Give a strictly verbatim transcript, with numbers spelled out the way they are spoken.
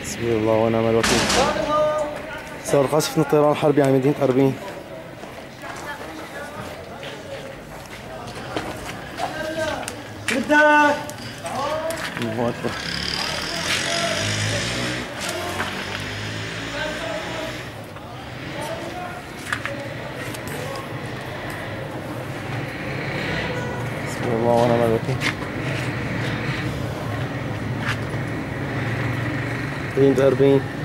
حسبي الله ونعم الوكيل. صار قصف من الطيران الحربي على مدينة أربين. الله أكبر. حسبي الله ونعم الوكيل. مدينة أربين.